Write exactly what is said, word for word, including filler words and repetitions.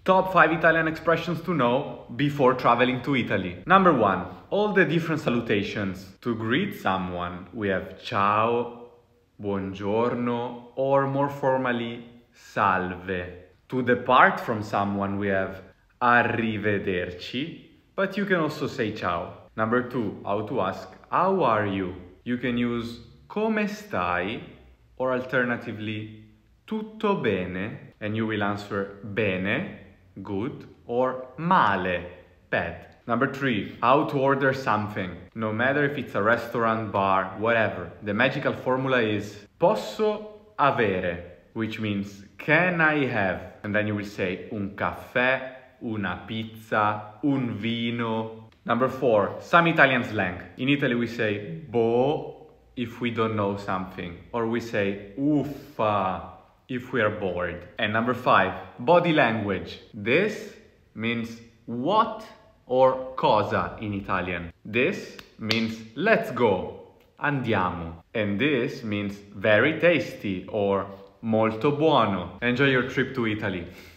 Top five Italian expressions to know before traveling to Italy. Number one, all the different salutations. To greet someone, we have ciao, buongiorno, or more formally, salve. To depart from someone, we have arrivederci, but you can also say ciao. Number two, how to ask, how are you? You can use come stai, or alternatively, tutto bene, and you will answer bene, good, or male, bad. Number three, how to order something. No matter if it's a restaurant, bar, whatever, the magical formula is posso avere, which means can I have? And then you will say un caffè, una pizza, un vino. Number four, some Italian slang. In Italy we say boh if we don't know something, or we say uffa if we are bored. And number five, body language. This means what or cosa in Italian. This means let's go, andiamo. And this means very tasty or molto buono. Enjoy your trip to Italy.